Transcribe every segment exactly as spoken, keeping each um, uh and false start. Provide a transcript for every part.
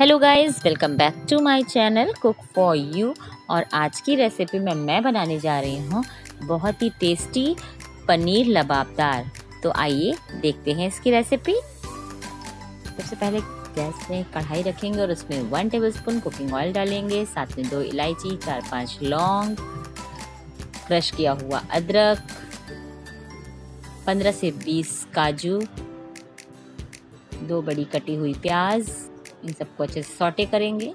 Hello guys, welcome back to my channel cook for you. और आज की recipe में मैं बनाने जा रही हूँ बहुत ही टेस्टी पनीर लबाबदार। तो आइए देखते हैं इसकी रेसिपी। सबसे पहले गैस में कढ़ाई रखेंगे और उसमें वन टेबलस्पून कुकिंग ऑयल डालेंगे, साथ में दो इलायची, चार पांच लौंग, क्रश किया हुआ अदरक, पंद्रह से बीस काजू, दो बड़ी कटी हुई प्याज। इन सबको अच्छे से सौटे करेंगे।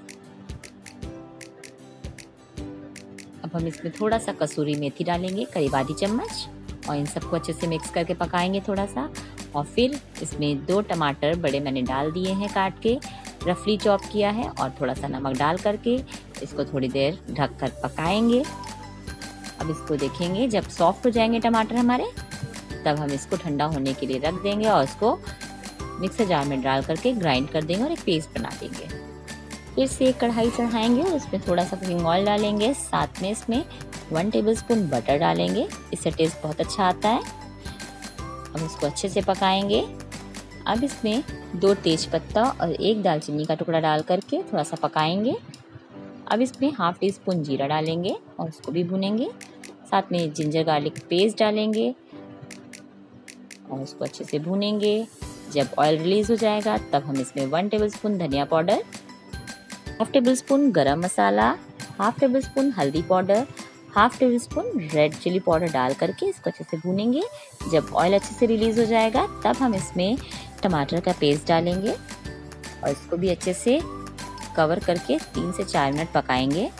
अब हम इसमें थोड़ा सा कसूरी मेथी डालेंगे, करीब आधी चम्मच, और इन सबको अच्छे से मिक्स करके पकाएंगे थोड़ा सा। और फिर इसमें दो टमाटर बड़े मैंने डाल दिए हैं काट के, रफली चॉप किया है, और थोड़ा सा नमक डाल करके इसको थोड़ी देर ढक कर पकाएंगे। अब इसको देखेंगे, जब सॉफ्ट हो जाएंगे टमाटर हमारे, तब हम इसको ठंडा होने के लिए रख देंगे और इसको मिक्सर जार में डाल करके ग्राइंड कर देंगे और एक पेस्ट बना देंगे। फिर से एक कढ़ाई चढ़ाएंगे और इसमें थोड़ा सा कुकिंग ऑयल डालेंगे, साथ में इसमें वन टेबलस्पून बटर डालेंगे। इससे टेस्ट बहुत अच्छा आता है। अब इसको अच्छे से पकाएंगे। अब इसमें दो तेज पत्ता और एक दालचीनी का टुकड़ा डाल करके थोड़ा सा पकाएंगे। अब इसमें हाफ टी स्पून जीरा डालेंगे और उसको भी भूनेंगे। साथ में जिंजर गार्लिक पेस्ट डालेंगे और उसको अच्छे से भूनेंगे। जब ऑयल रिलीज हो जाएगा तब हम इसमें वन टेबलस्पून धनिया powder, half tablespoon garam masala, half tablespoon हल्दी powder, half tablespoon red chilli powder डाल करके इसको अच्छे से भूनेंगे। जब ऑयल अच्छे से रिलीज हो जाएगा तब हम इसमें टमाटर का पेस्ट डालेंगे और इसको भी अच्छे से कवर करके तीन से चार मिनट पकाएंगे।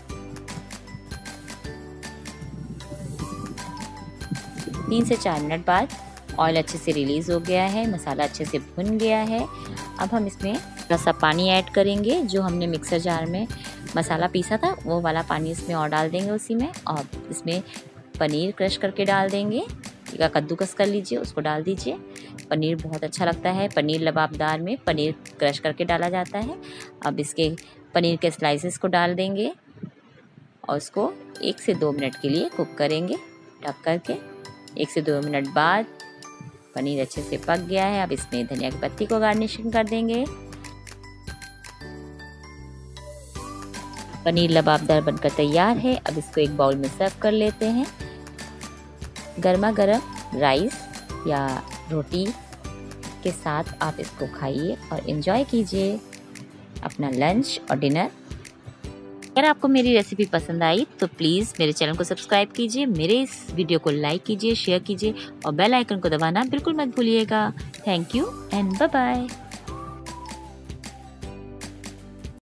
तीन से चार मिनट बाद ऑयल अच्छे से रिलीज हो गया है, मसाला अच्छे से भुन गया है। अब हम इसमें थोड़ा सा पानी ऐड करेंगे। जो हमने मिक्सर जार में मसाला पीसा था वो वाला पानी इसमें और डाल देंगे उसी में, और इसमें पनीर क्रश करके डाल देंगे या कद्दूकस कर लीजिए, उसको डाल दीजिए। पनीर बहुत अच्छा लगता है। पनीर लबाबदार में पनीर क्रश करके डाला जाता है। अब इसके पनीर के स्लाइसेस को डाल देंगे और उसको एक से दो मिनट के लिए कुक करेंगे ढक करके। एक से दो मिनट बाद पनीर अच्छे से पक गया है। अब इसमें धनिया की पत्ती को गार्निशिंग कर देंगे। पनीर लबाबदार बनकर तैयार है। अब इसको एक बाउल में सर्व कर लेते हैं। गर्मा गर्म राइस या रोटी के साथ आप इसको खाइए और एंजॉय कीजिए अपना लंच और डिनर। अगर आपको मेरी रेसिपी पसंद आई तो प्लीज़ मेरे चैनल को सब्सक्राइब कीजिए, मेरे इस वीडियो को लाइक कीजिए, शेयर कीजिए और बेल आइकन को दबाना बिल्कुल मत भूलिएगा। Thank you and bye bye.